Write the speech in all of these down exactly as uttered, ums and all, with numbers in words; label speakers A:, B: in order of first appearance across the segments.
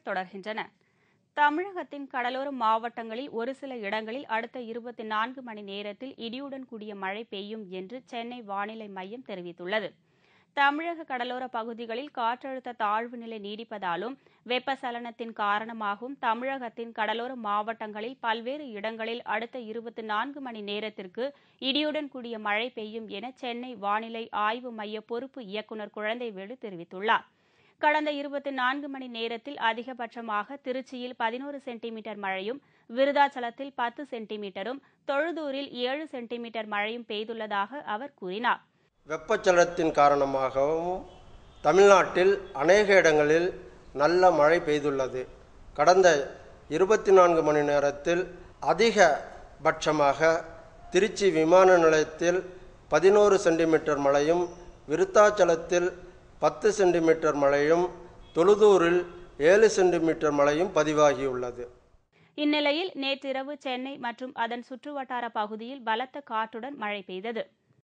A: தொடர்கின்றன. தமிழகத்தின் கடலோர மாவட்டங்களில் ஒரு சில இடங்களில் அடுத்த இருபத்தி நான்கு மணி நேரத்தில் இடியுடன் கூடிய மழை பெய்யும் என்று சென்னை வானிலை மையம் தெரிவித்துள்ளது. தமிழக கடலோர பகுதிகளில் காற்றழுத்த தாழ்வு நிலை நீடிப்பதாலும் வெப்பசலனத்தின் காரணமாகவும் தமிழகத்தின் கடலோர மாவட்டங்களில் பல்வேறு இடங்களில் அடுத்த இருபத்தி நான்கு மணி நேரத்திற்கு இடியுடன் கூடிய மழை பெய்யும் என சென்னை வானிலை ஆய்வு மைய பொறுப்பு இயக்குநர் குழந்தைவேலு தெரிவித்துள்ளார். கடந்த இருபத்தி நான்கு மணி நேரத்தில் அதிகபட்சமாக திருச்சியில் பதினோரு சென்டிமீட்டர் மழையும், விருதாச்சலத்தில் பத்து சென்டிமீட்டரும், தொழுதூரில் ஏழு சென்டிமீட்டர் மழையும் பெய்துள்ளதாக அவர் கூறினார்.
B: வெப்பச்சலனத்தின் காரணமாகவும் தமிழ்நாட்டில் அநேக இடங்களில் நல்ல மழை பெய்துள்ளது. கடந்த இருபத்தி நான்கு மணி நேரத்தில் அதிகபட்சமாக திருச்சி விமான நிலையத்தில் பதினோரு சென்டிமீட்டர் மழையும், விருத்தாச்சலத்தில் பத்து சென்டிமீட்டர் மழையும், தொழுதூரில் ஏழு சென்டிமீட்டர் மழையும் பதிவாகியுள்ளது.
A: இந்நிலையில் நேற்றிரவு சென்னை மற்றும் அதன் சுற்றுவட்டார பகுதியில் பலத்த காற்றுடன் மழை பெய்தது.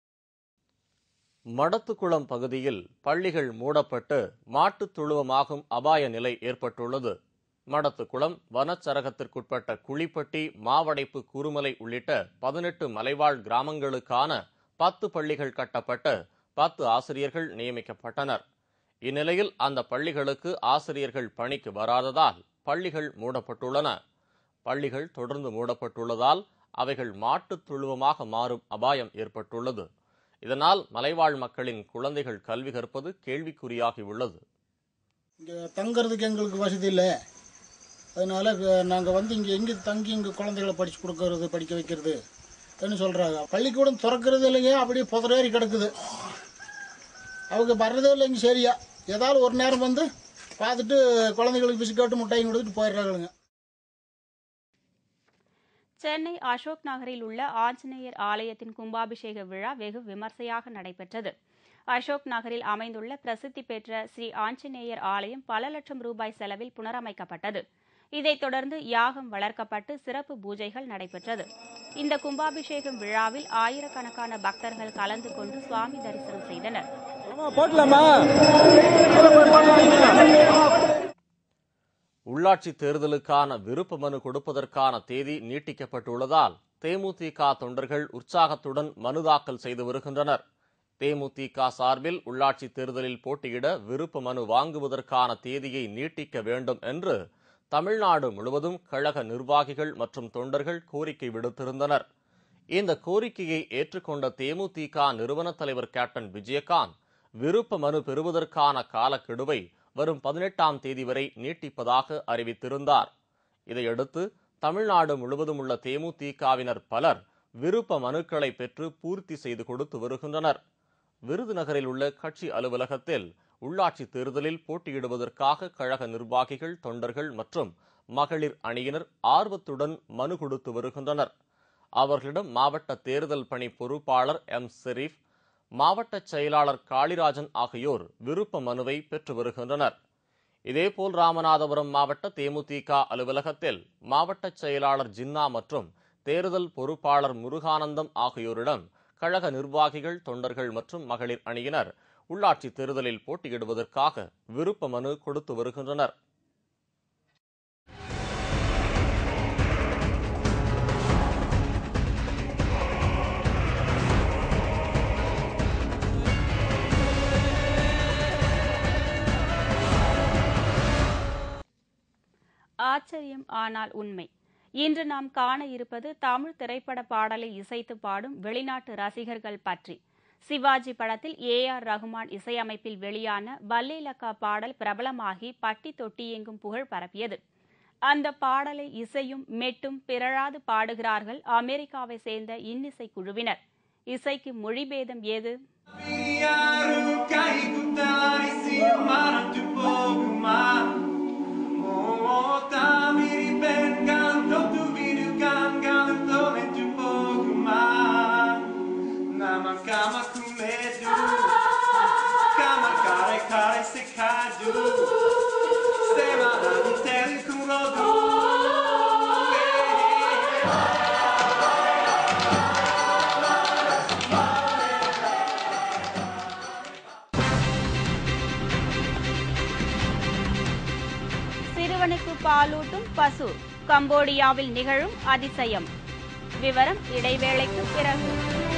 C: மடத்துக்குளம் பகுதியில் பள்ளிகள் மூடப்பட்டு மாட்டுத் தொழுவமாகும் அபாய நிலை ஏற்பட்டுள்ளது. மடத்துக்குளம் வனச்சரகத்திற்குட்பட்ட குளிப்பட்டி, மாவடைப்பு, குருமலை உள்ளிட்ட பதினெட்டு மலைவாழ் கிராமங்களுக்கான பத்து பள்ளிகள் கட்டப்பட்டு பத்து ஆசிரியர்கள் நியமிக்கப்பட்டனர். இந்நிலையில் அந்த பள்ளிகளுக்கு ஆசிரியர்கள் பணிக்கு வராததால் பள்ளிகள் மூடப்பட்டுள்ளன. பள்ளிகள் தொடர்ந்து மூடப்பட்டுள்ளதால் அவைகள் மாட்டுத் தொழுவமாக மாறும் அபாயம் ஏற்பட்டுள்ளது. இதனால் மலைவாழ் மக்களின் குழந்தைகள் கல்வி கற்பது கேள்விக்குறியாகி உள்ளது.
D: இங்கே தங்கறதுக்கு எங்களுக்கு வசதி இல்லை. அதனால நாங்கள் வந்து இங்கே எங்கே தங்கி இங்கே குழந்தைகளை படித்து கொடுக்கறது, படிக்க வைக்கிறது சொல்கிறாங்க. பள்ளிக்கூடம் திறக்கிறது இல்லைங்க, அப்படியே புதரேறி கிடக்குது. அவங்க வர்றதே இல்லைங்க சரியா. ஏதாவது ஒரு நேரம் வந்து பார்த்துட்டு குழந்தைகளுக்கு பிஸ்கட்டு முட்டையும் கொடுத்துட்டு போயிடுறாங்க.
A: சென்னை அசோக் நகரில் உள்ள ஆஞ்சநேயர் ஆலயத்தின் கும்பாபிஷேக விழா வெகு விமர்சையாக நடைபெற்றது. அசோக் நகரில் அமைந்துள்ள பிரசித்தி பெற்ற ஸ்ரீ ஆஞ்சநேயர் ஆலயம் பல லட்சம் ரூபாய் செலவில் புனரமைக்கப்பட்டது. இதைத் தொடர்ந்து யாகம் வளர்க்கப்பட்டு சிறப்பு பூஜைகள் நடைபெற்றது. இந்த கும்பாபிஷேகம் விழாவில் ஆயிரக்கணக்கான பக்தர்கள் கலந்து கொண்டு சுவாமி தரிசனம் செய்தனர்.
C: உள்ளாட்சி தேர்தலுக்கான விருப்ப மனு கொடுப்பதற்கான தேதி நீட்டிக்கப்பட்டுள்ளதால் தேமுதிக தொண்டர்கள் உற்சாகத்துடன் மனு தாக்கல் செய்து வருகின்றனர். தேமுதிக சார்பில் உள்ளாட்சி தேர்தலில் போட்டியிட விருப்ப மனு வாங்குவதற்கான தேதியை நீட்டிக்க வேண்டும் என்று தமிழ்நாடு முழுவதும் கழக நிர்வாகிகள் மற்றும் தொண்டர்கள் கோரிக்கை விடுத்திருந்தனர். இந்த கோரிக்கையை ஏற்றுக்கொண்ட தேமுதிக நிறுவன தலைவர் கேப்டன் விஜயகாந்த் விருப்ப மனு பெறுவதற்கான காலக்கெடுவை வரும் பதினெட்டாம் தேதி வரை நீட்டிப்பதாக அறிவித்திருந்தார். இதையடுத்து தமிழ்நாடு முழுவதும் உள்ள தேமுதிகவினர் பலர் விருப்ப மனுக்களை பெற்று பூர்த்தி செய்து கொடுத்து வருகின்றனர். விருதுநகரில் உள்ள கட்சி அலுவலகத்தில் உள்ளாட்சி தேர்தலில் போட்டியிடுவதற்காக கழக நிர்வாகிகள், தொண்டர்கள் மற்றும் மகளிர் அணியினர் ஆர்வத்துடன் மனு கொடுத்து வருகின்றனர். அவர்களிடம் மாவட்ட தேர்தல் பணி பொறுப்பாளர் எம் ஷெரீப், மாவட்ட செயலாளர் காளிராஜன் ஆகியோர் விருப்ப மனுவை பெற்று வருகின்றனர். இதேபோல் ராமநாதபுரம் மாவட்ட தேமுதிக அலுவலகத்தில் மாவட்ட செயலாளர் ஜின்னா மற்றும் தேர்தல் பொறுப்பாளர் முருகானந்தம் ஆகியோரிடம் கழக நிர்வாகிகள், தொண்டர்கள் மற்றும் மகளிர் அணியினர் உள்ளாட்சி தேர்தலில் போட்டியிடுவதற்காக விருப்ப மனு கொடுத்து வருகின்றனர்.
A: ஆச்சரியம் ஆனால் உண்மை. இன்று நாம் காண இருப்பது தமிழ் திரைப்பட பாடலை இசைத்து பாடும் வெளிநாட்டு ரசிகர்கள் பற்றி. சிவாஜி படத்தில் ஏ ஆர் ரகுமான் இசையமைப்பில் வெளியான பல்லேலக்கா பாடல் பிரபலமாகி பட்டி தொட்டி எங்கும் புகழ் பரப்பியது. அந்த பாடலை இசையும் மெட்டும் பிறழாது பாடுகிறார்கள் அமெரிக்காவை சேர்ந்த இன்னிசை குழுவினர். இசைக்கு மொழிபேதம் ஏது? சிறுவனுக்கு பாலூட்டும் பசு, கம்போடியாவில் நிகழும் அதிசயம். விவரம் இடைவேளைக்கு பிறகு.